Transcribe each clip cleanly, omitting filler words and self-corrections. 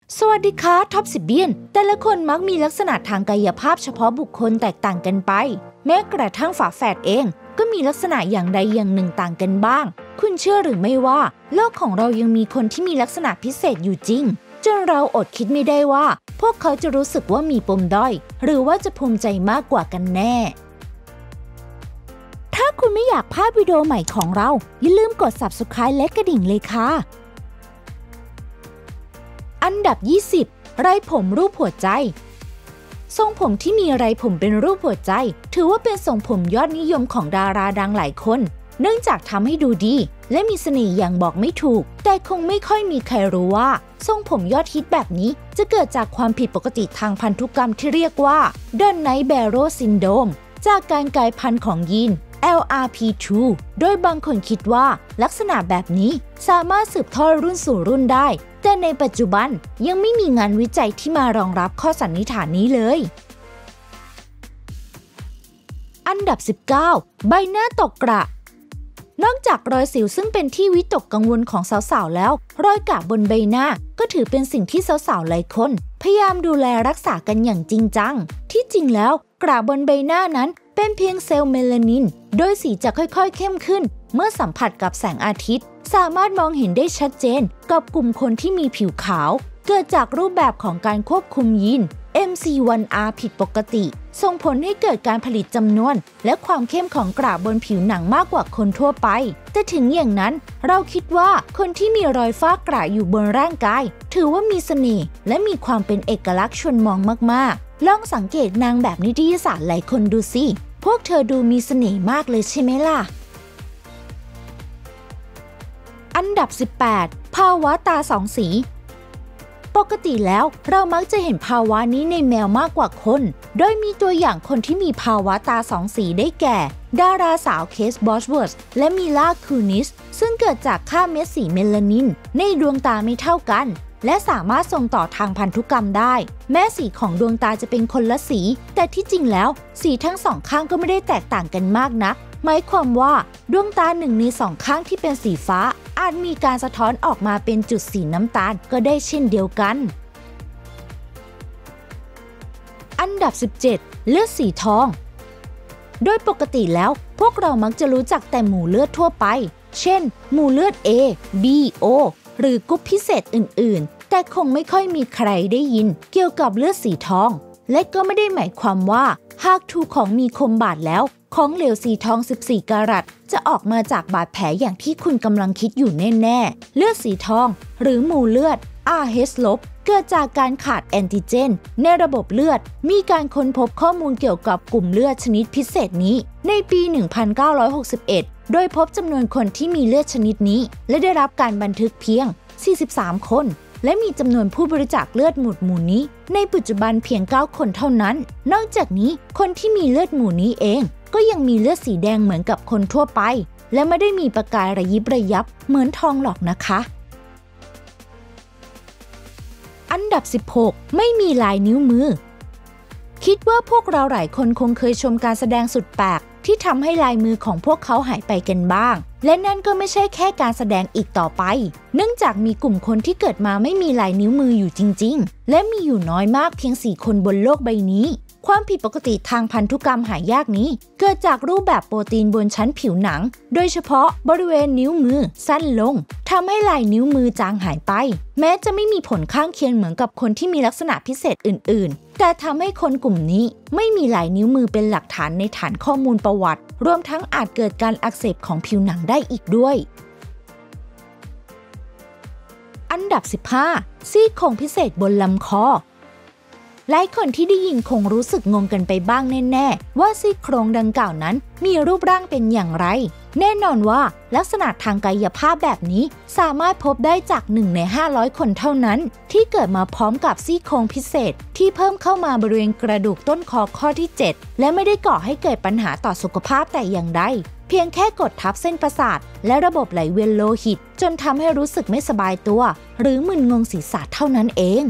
สวัสดีค่ะท็อปสิบเบียนแต่ละคนมักมีลักษณะทางกายภาพเฉพาะบุคคลแตกต่างกันไปแม้กระทั่งฝาแฝดเองก็มีลักษณะอย่างใดอย่างหนึ่งต่างกันบ้างคุณเชื่อหรือไม่ว่าโลกของเรายังมีคนที่มีลักษณะพิเศษอยู่จริงจนเราอดคิดไม่ได้ว่าพวกเขาจะรู้สึกว่ามีปมด้อยหรือว่าจะภูมิใจมากกว่ากันแน่ถ้าคุณไม่อยากพลาดวิดีโอใหม่ของเราอย่าลืมกด Subscribe และกระดิ่งเลยค่ะอันดับ 20 ไรผมรูปหัวใจทรงผมที่มีไรผมเป็นรูปหัวใจถือว่าเป็นทรงผมยอดนิยมของดาราดังหลายคนเนื่องจากทำให้ดูดีและมีเสน่ห์อย่างบอกไม่ถูกแต่คงไม่ค่อยมีใครรู้ว่าทรงผมยอดฮิตแบบนี้จะเกิดจากความผิดปกติทางพันธุกรรมที่เรียกว่า Donnai-Barrow Syndrome จากการกลายพันธุ์ของยีน LRP2 โดยบางคนคิดว่าลักษณะแบบนี้สามารถสืบทอดรุ่นสู่รุ่นได้แต่ในปัจจุบันยังไม่มีงานวิจัยที่มารองรับข้อสันนิษฐานนี้เลยอันดับ 19 ใบหน้าตกกระนอกจากรอยสิวซึ่งเป็นที่วิตกกังวลของสาวๆแล้วรอยกระบนใบหน้าก็ถือเป็นสิ่งที่สาวๆหลายคนพยายามดูแลรักษากันอย่างจริงจังที่จริงแล้วกระบนใบหน้านั้นเป็นเพียงเซลล์เมลานินโดยสีจะค่อยๆเข้มขึ้นเมื่อสัมผัสกับแสงอาทิตย์สามารถมองเห็นได้ชัดเจนกับกลุ่มคนที่มีผิวขาวเกิดจากรูปแบบของการควบคุมยีน MC1R ผิดปกติส่งผลให้เกิดการผลิตจำนวนและความเข้มของกระบนผิวหนังมากกว่าคนทั่วไปแต่ถึงอย่างนั้นเราคิดว่าคนที่มีรอยฝ้ากระอยู่บนร่างกายถือว่ามีเสน่ห์และมีความเป็นเอกลักษณ์ชวนมองมากๆลองสังเกตนางแบบนิตยสารหลายคนดูสิพวกเธอดูมีเสน่ห์มากเลยใช่ไหมล่ะอันดับ 18 ภาวะตาสองสีปกติแล้วเรามักจะเห็นภาวะนี้ในแมวมากกว่าคนโดยมีตัวอย่างคนที่มีภาวะตาสองสีได้แก่ดาราสาวเคท บอชเวิร์ธและมิลา คูนิสซึ่งเกิดจากค่าเม็ดสีเมลานินในดวงตาไม่เท่ากันและสามารถส่งต่อทางพันธุกรรมได้แม้สีของดวงตาจะเป็นคนละสีแต่ที่จริงแล้วสีทั้งสองข้างก็ไม่ได้แตกต่างกันมากนักหมายความว่าดวงตาหนึ่งในสองข้างที่เป็นสีฟ้าอาจมีการสะท้อนออกมาเป็นจุดสีน้ำตาลก็ได้เช่นเดียวกันอันดับ 17 เลือดสีทองโดยปกติแล้วพวกเรามักจะรู้จักแต่หมู่เลือดทั่วไปเช่นหมู่เลือด A B O หรือกรุ๊ปพิเศษอื่นๆแต่คงไม่ค่อยมีใครได้ยินเกี่ยวกับเลือดสีทองและก็ไม่ได้หมายความว่าหากถูกของมีคมบาดแล้วของเหลวสีทอง14กะรัตจะออกมาจากบาดแผลอย่างที่คุณกำลังคิดอยู่แน่ๆเลือดสีทองหรือหมู่เลือด Rh ลบเกิดจากการขาดแอนติเจนในระบบเลือดมีการค้นพบข้อมูลเกี่ยวกับกลุ่มเลือดชนิดพิเศษนี้ในปี 1961 โดยพบจำนวนคนที่มีเลือดชนิดนี้และได้รับการบันทึกเพียง43คนและมีจำนวนผู้บริจาคเลือดหมู่นี้ในปัจจุบันเพียง9คนเท่านั้นนอกจากนี้คนที่มีเลือดหมู่นี้เองก็ยังมีเลือดสีแดงเหมือนกับคนทั่วไปและไม่ได้มีประกายระยิบระยับเหมือนทองหรอกนะคะอันดับ 16 ไม่มีลายนิ้วมือคิดว่าพวกเราหลายคนคงเคยชมการแสดงสุดแปลกที่ทำให้ลายมือของพวกเขาหายไปกันบ้างและนั่นก็ไม่ใช่แค่การแสดงอีกต่อไปเนื่องจากมีกลุ่มคนที่เกิดมาไม่มีลายนิ้วมืออยู่จริงๆและมีอยู่น้อยมากเพียง4คนบนโลกใบนี้ความผิดปกติทางพันธุกรรมหายากนี้เกิดจากรูปแบบโปรตีนบนชั้นผิวหนังโดยเฉพาะบริเวณนิ้วมือสั้นลงทำให้ลายนิ้วมือจางหายไปแม้จะไม่มีผลข้างเคียงเหมือนกับคนที่มีลักษณะพิเศษอื่นๆแต่ทำให้คนกลุ่มนี้ไม่มีลายนิ้วมือเป็นหลักฐานในฐานข้อมูลประวัติรวมทั้งอาจเกิดการอักเสบของผิวหนังได้อีกด้วยอันดับ 15 ซี่โครงพิเศษบนลำคอหลายคนที่ได้ยินคงรู้สึกงงกันไปบ้างแน่ๆว่าซี่โครงดังกล่าวนั้นมีรูปร่างเป็นอย่างไรแน่นอนว่าลักษณะทางกายภาพแบบนี้สามารถพบได้จาก1ใน500คนเท่านั้นที่เกิดมาพร้อมกับซี่โครงพิเศษที่เพิ่มเข้ามาบริเวณกระดูกต้นคอข้อที่7และไม่ได้ก่อให้เกิดปัญหาต่อสุขภาพแต่อย่างใดเพียงแค่กดทับเส้นประสาทและระบบไหลเวียนโลหิตจนทำให้รู้สึกไม่สบายตัวหรือมึนงงศีรษะเท่านั้นเอง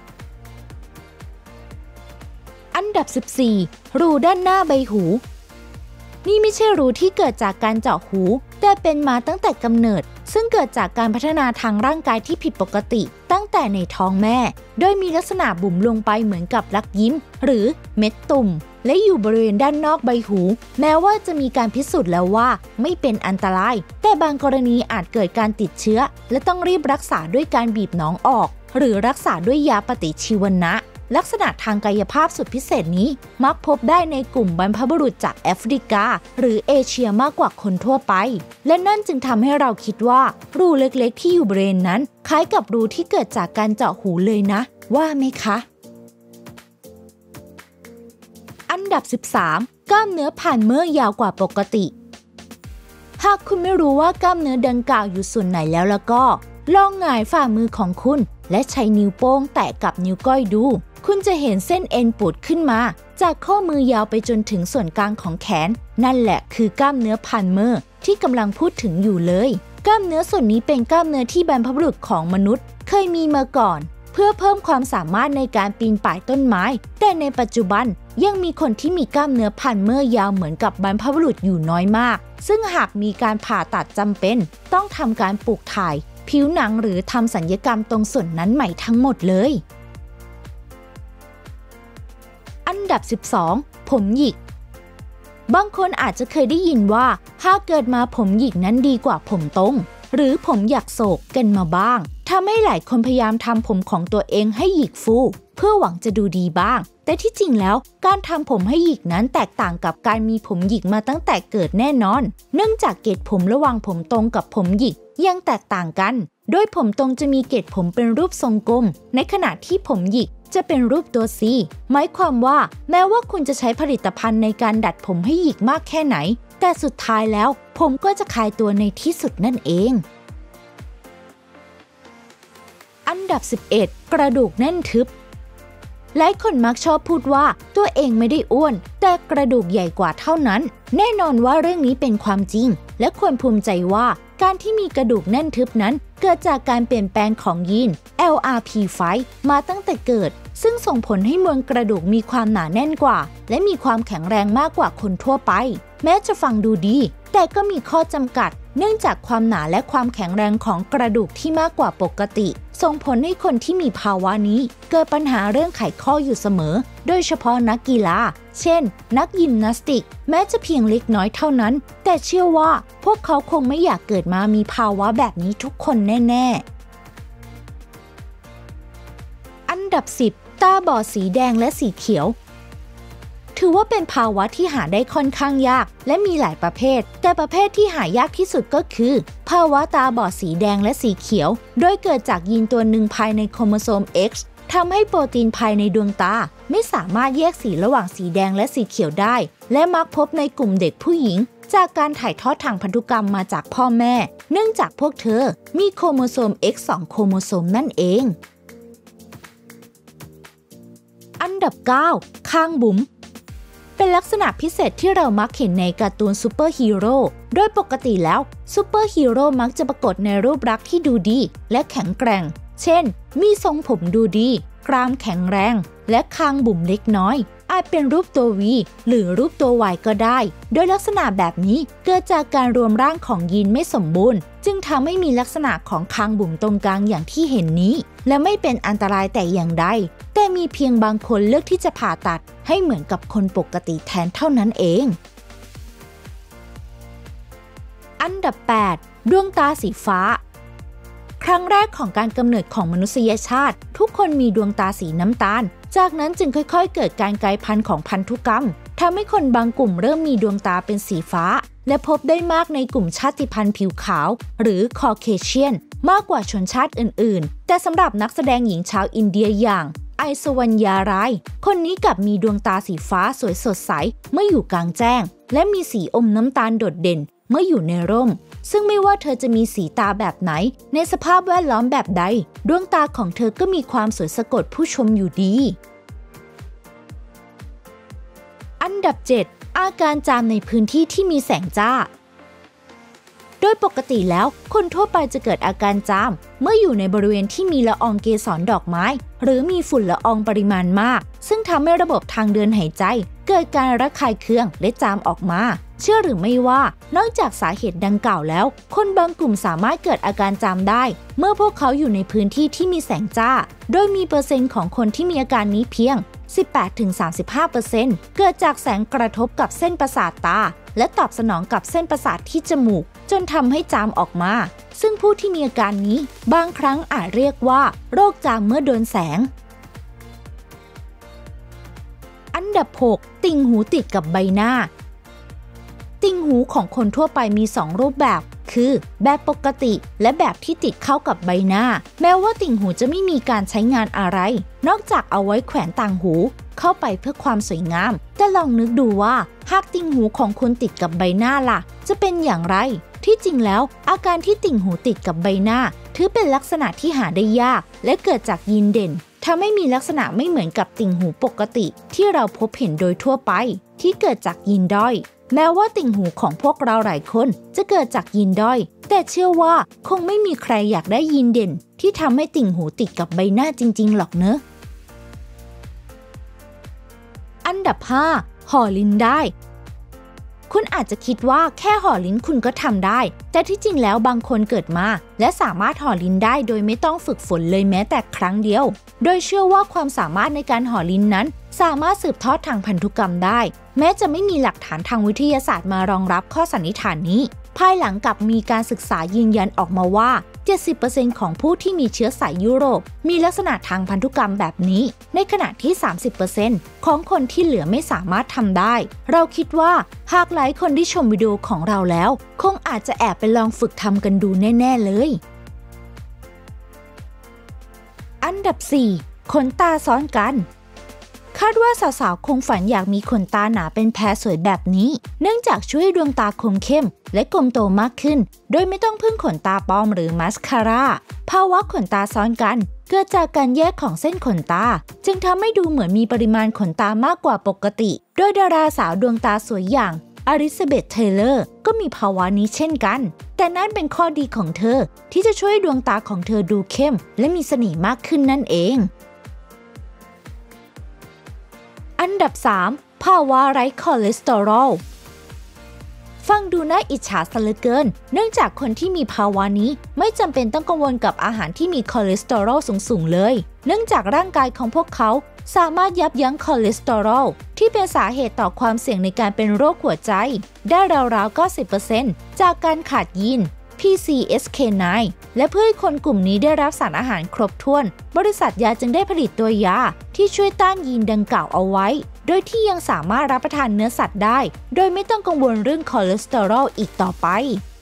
อันดับ 14 รูด้านหน้าใบหู นี่ไม่ใช่รูที่เกิดจากการเจาะหูแต่เป็นมาตั้งแต่กำเนิดซึ่งเกิดจากการพัฒนาทางร่างกายที่ผิดปกติตั้งแต่ในท้องแม่โดยมีลักษณะบุ๋มลงไปเหมือนกับรักยิ้มหรือเม็ดตุ่มและอยู่บริเวณด้านนอกใบหูแม้ว่าจะมีการพิสูจน์แล้วว่าไม่เป็นอันตรายแต่บางกรณีอาจเกิดการติดเชื้อและต้องรีบรักษาด้วยการบีบหนองออกหรือรักษาด้วยยาปฏิชีวนะลักษณะทางกายภาพสุดพิเศษนี้มักพบได้ในกลุ่มบรรพบุรุษจากแอฟริกาหรือเอเชียมากกว่าคนทั่วไปและนั่นจึงทำให้เราคิดว่ารูเล็กๆที่อยู่บริเวณนั้นคล้ายกับรูที่เกิดจากการเจาะหูเลยนะว่าไหมคะอันดับ 13 กล้ามเนื้อผ่านเมื่อยาวกว่าปกติหากคุณไม่รู้ว่ากล้ามเนื้อดังกล่าวอยู่ส่วนไหนแล้วก็ลองหงายฝ่ามือของคุณและใช้นิ้วโป้งแตะกับนิ้วก้อยดูคุณจะเห็นเส้นเอ็นปูดขึ้นมาจากข้อมือยาวไปจนถึงส่วนกลางของแขนนั่นแหละคือกล้ามเนื้อพันเมอร์ที่กำลังพูดถึงอยู่เลยกล้ามเนื้อส่วนนี้เป็นกล้ามเนื้อที่บรรพบุรุษของมนุษย์เคยมีมาก่อนเพื่อเพิ่มความสามารถในการปีนป่ายต้นไม้แต่ในปัจจุบันยังมีคนที่มีกล้ามเนื้อพันเมอร์ยาวเหมือนกับบรรพบุรุษอยู่น้อยมากซึ่งหากมีการผ่าตัดจำเป็นต้องทำการปลูกถ่ายผิวหนังหรือทำศัลยกรรมตรงส่วนนั้นใหม่ทั้งหมดเลยอันดับ 12 ผมหยิกบางคนอาจจะเคยได้ยินว่าถ้าเกิดมาผมหยิกนั้นดีกว่าผมตรงหรือผมหยักโศกกันมาบ้างทำให้หลายคนพยายามทำผมของตัวเองให้หยิกฟูเพื่อหวังจะดูดีบ้างแต่ที่จริงแล้วการทำผมให้หยิกนั้นแตกต่างกับการมีผมหยิกมาตั้งแต่เกิดแน่นอนเนื่องจากเกล็ดผมระหว่างผมตรงกับผมหยิกยังแตกต่างกันโดยผมตรงจะมีเกล็ดผมเป็นรูปทรงกลมในขณะที่ผมหยิกจะเป็นรูปตัว C หมายความว่าแม้ว่าคุณจะใช้ผลิตภัณฑ์ในการดัดผมให้หยิกมากแค่ไหนแต่สุดท้ายแล้วผมก็จะคลายตัวในที่สุดนั่นเองอันดับ 11 กระดูกแน่นทึบหลายคนมักชอบพูดว่าตัวเองไม่ได้อ้วนแต่กระดูกใหญ่กว่าเท่านั้นแน่นอนว่าเรื่องนี้เป็นความจริงและควรภูมิใจว่าการที่มีกระดูกแน่นทึบนั้นเกิดจากการเปลี่ยนแปลงของยีน LRP5 มาตั้งแต่เกิดซึ่งส่งผลให้มวลกระดูกมีความหนาแน่นกว่าและมีความแข็งแรงมากกว่าคนทั่วไปแม้จะฟังดูดีแต่ก็มีข้อจำกัดเนื่องจากความหนาและความแข็งแรงของกระดูกที่มากกว่าปกติส่งผลให้คนที่มีภาวะนี้เกิดปัญหาเรื่องไขข้ออยู่เสมอโดยเฉพาะนักกีฬาเช่นนักยิมนาสติกแม้จะเพียงเล็กน้อยเท่านั้นแต่เชื่อว่าพวกเขาคงไม่อยากเกิดมามีภาวะแบบนี้ทุกคนแน่ๆอันดับ 10 ตาบอดสีแดงและสีเขียวถือว่าเป็นภาวะที่หาได้ค่อนข้างยากและมีหลายประเภทแต่ประเภทที่หายากที่สุดก็คือภาวะตาบอดสีแดงและสีเขียวโดยเกิดจากยีนตัวหนึ่งภายในโครโมโซม X ทำให้โปรตีนภายในดวงตาไม่สามารถแยกสีระหว่างสีแดงและสีเขียวได้และมักพบในกลุ่มเด็กผู้หญิงจากการถ่ายทอดทางพันธุกรรมมาจากพ่อแม่เนื่องจากพวกเธอมีโครโมโซม X 2 โครโมโซมนั่นเองอันดับ 9 คางบุ๋มเป็นลักษณะพิเศษที่เรามักเห็นในการ์ตูนซูเปอร์ฮีโร่โดยปกติแล้วซูเปอร์ฮีโร่มักจะปรากฏในรูปลักษณ์ที่ดูดีและแข็งแกร่งเช่นมีทรงผมดูดีกรามแข็งแรงและคางบุ๋มเล็กน้อยอาจเป็นรูปตัว V หรือรูปตัว Y ก็ได้โดยลักษณะแบบนี้เกิดจากการรวมร่างของยีนไม่สมบูรณ์จึงทำให้มีลักษณะของคางบุ๋มตรงกลางอย่างที่เห็นนี้และไม่เป็นอันตรายแต่อย่างใดแต่มีเพียงบางคนเลือกที่จะผ่าตัดให้เหมือนกับคนปกติแทนเท่านั้นเองอันดับ 8 ดวงตาสีฟ้าครั้งแรกของการกำเนิดของมนุษยชาติทุกคนมีดวงตาสีน้ำตาลจากนั้นจึงค่อยๆเกิดการกลายพันธุ์ของพันธุกรรมทำให้คนบางกลุ่มเริ่มมีดวงตาเป็นสีฟ้าและพบได้มากในกลุ่มชาติพันธุ์ผิวขาวหรือคอเคเชียนมากกว่าชนชาติอื่นๆแต่สำหรับนักแสดงหญิงชาวอินเดียอย่างไอซวัญญารายคนนี้กลับมีดวงตาสีฟ้าสวยสดใสเมื่ออยู่กลางแจ้งและมีสีอมน้ำตาลโดดเด่นเมื่ออยู่ในร่มซึ่งไม่ว่าเธอจะมีสีตาแบบไหนในสภาพแวดล้อมแบบใดดวงตาของเธอก็มีความสวยสะกดผู้ชมอยู่ดีอันดับ 7 อาการจามในพื้นที่ที่มีแสงจ้าโดยปกติแล้วคนทั่วไปจะเกิดอาการจามเมื่ออยู่ในบริเวณที่มีละอองเกสรดอกไม้หรือมีฝุ่นละอองปริมาณมากซึ่งทำให้ระบบทางเดินหายใจเกิดการระคายเคืองและจามออกมาเชื่อหรือไม่ว่านอกจากสาเหตุดังกล่าวแล้วคนบางกลุ่มสามารถเกิดอาการจามได้เมื่อพวกเขาอยู่ในพื้นที่ที่มีแสงจ้าโดยมีเปอร์เซ็นต์ของคนที่มีอาการนี้เพียง 18-35% เกิดจากแสงกระทบกับเส้นประสาทตาและตอบสนองกับเส้นประสาทที่จมูกจนทำให้จามออกมาซึ่งผู้ที่มีอาการนี้บางครั้งอาจเรียกว่าโรคจามเมื่อโดนแสงอันดับ 6 ติ่งหูติดกับใบหน้าติ่งหูของคนทั่วไปมี2รูปแบบคือแบบปกติและแบบที่ติดเข้ากับใบหน้าแม้ว่าติ่งหูจะไม่มีการใช้งานอะไรนอกจากเอาไว้แขวนต่างหูเข้าไปเพื่อความสวยงามแต่ลองนึกดูว่าหากติ่งหูของคุณติดกับใบหน้าล่ะจะเป็นอย่างไรที่จริงแล้วอาการที่ติ่งหูติดกับใบหน้าถือเป็นลักษณะที่หาได้ยากและเกิดจากยีนเด่นทำให้มีลักษณะไม่เหมือนกับติ่งหูปกติที่เราพบเห็นโดยทั่วไปที่เกิดจากยีนด้อยแม้ว่าติ่งหูของพวกเราหลายคนจะเกิดจากยีนด้อยแต่เชื่อว่าคงไม่มีใครอยากได้ยีนเด่นที่ทำให้ติ่งหูติดกับใบหน้าจริงๆหรอกเนอะอันดับ 5 ห่อลิ้นได้คุณอาจจะคิดว่าแค่ห่อลิ้นคุณก็ทำได้แต่ที่จริงแล้วบางคนเกิดมาและสามารถห่อลิ้นได้โดยไม่ต้องฝึกฝนเลยแม้แต่ครั้งเดียวโดยเชื่อว่าความสามารถในการห่อลิ้นนั้นสามารถสืบทอดทางพันธุกรรมได้แม้จะไม่มีหลักฐานทางวิทยาศาสตร์มารองรับข้อสันนิษฐานนี้ภายหลังกับมีการศึกษายืนยันออกมาว่า 70% ของผู้ที่มีเชื้อสายยุโรปมีลักษณะทางพันธุกรรมแบบนี้ในขณะที่ 30% ของคนที่เหลือไม่สามารถทำได้เราคิดว่าหากหลายคนที่ชมวิดีโอของเราแล้วคงอาจจะแอบไปลองฝึกทำกันดูแน่ๆเลยอันดับ 4 ขนตาซ้อนกันคาดว่าสาวๆคงฝันอยากมีขนตาหนาเป็นแพรสวยแบบนี้เนื่องจากช่วยดวงตาคมเข้มและกลมโตมากขึ้นโดยไม่ต้องพึ่งขนตาปลอมหรือมาสคาร่าภาวะขนตาซ้อนกันเกิดจากการแยกของเส้นขนตาจึงทำให้ดูเหมือนมีปริมาณขนตามากกว่าปกติโดยดาราสาวดวงตาสวยอย่างอลิซาเบธ เทย์เลอร์ก็มีภาวะนี้เช่นกันแต่นั่นเป็นข้อดีของเธอที่จะช่วยดวงตาของเธอดูเข้มและมีเสน่ห์มากขึ้นนั่นเองอันดับ 3 ภาวะไร้คอเลสเตอรอลฟังดูน่าอิจฉาซะเหลือเกินเนื่องจากคนที่มีภาวะนี้ไม่จำเป็นต้องกังวลกับอาหารที่มีคอเลสเตอรอลสูงๆเลยเนื่องจากร่างกายของพวกเขาสามารถยับยั้งคอเลสเตอรอลที่เป็นสาเหตุต่อความเสี่ยงในการเป็นโรคหัวใจได้ราวๆ 90% จากการขาดยีน PCSK9 และเพื่อให้คนกลุ่มนี้ได้รับสารอาหารครบถ้วนบริษัทยาจึงได้ผลิตตัวยาที่ช่วยต้านยีนดังกล่าวเอาไว้โดยที่ยังสามารถรับประทานเนื้อสัตว์ได้โดยไม่ต้องกังวลเรื่องคอเลสเตอรอลอีกต่อไป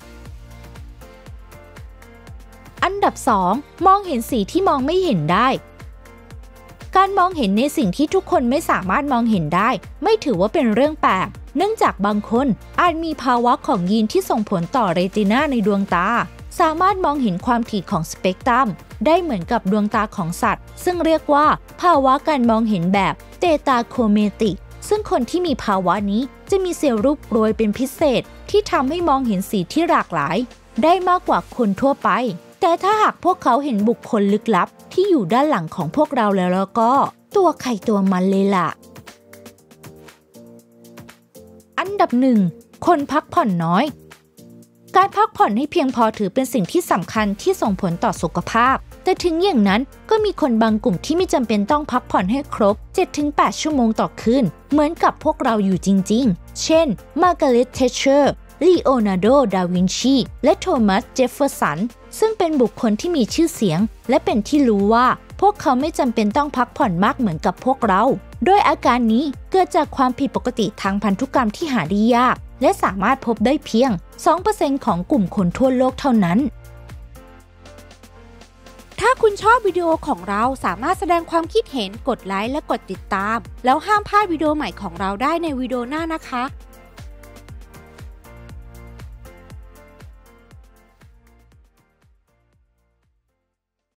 อันดับ 2 มองเห็นสีที่มองไม่เห็นได้การมองเห็นในสิ่งที่ทุกคนไม่สามารถมองเห็นได้ไม่ถือว่าเป็นเรื่องแปลกเนื่องจากบางคนอาจมีภาวะของยีนที่ส่งผลต่อเรตินาในดวงตาสามารถมองเห็นความถี่ของสเปกตรัมได้เหมือนกับดวงตาของสัตว์ซึ่งเรียกว่าภาวะการมองเห็นแบบเตตาโคเมติกซึ่งคนที่มีภาวะนี้จะมีเซลล์รูปโปรยเป็นพิเศษที่ทำให้มองเห็นสีที่หลากหลายได้มากกว่าคนทั่วไปแต่ถ้าหากพวกเขาเห็นบุคคลลึกลับที่อยู่ด้านหลังของพวกเราแล้วก็ตัวใครตัวมันเลยล่ะอันดับ 1 คนพักผ่อนน้อยการพักผ่อนให้เพียงพอถือเป็นสิ่งที่สำคัญที่ส่งผลต่อสุขภาพแต่ถึงอย่างนั้นก็มีคนบางกลุ่มที่ไม่จำเป็นต้องพักผ่อนให้ครบ 7-8 ชั่วโมงต่อคืนเหมือนกับพวกเราอยู่จริงๆเช่นมาร์กาเร็ต เทชเชอร์ลีโอนาร์โด ดาวินชีและโทมัส เจฟเฟอร์สันซึ่งเป็นบุคคลที่มีชื่อเสียงและเป็นที่รู้ว่าพวกเขาไม่จำเป็นต้องพักผ่อนมากเหมือนกับพวกเราโดยอาการนี้เกิดจากความผิดปกติทางพันธุกรรมที่หาได้ยากและสามารถพบได้เพียง 2% ของกลุ่มคนทั่วโลกเท่านั้นถ้าคุณชอบวิดีโอของเราสามารถแสดงความคิดเห็นกดไลค์และกดติดตามแล้วห้ามพลาดวิดีโอใหม่ของเราได้ในวิดีโอหน้านะคะ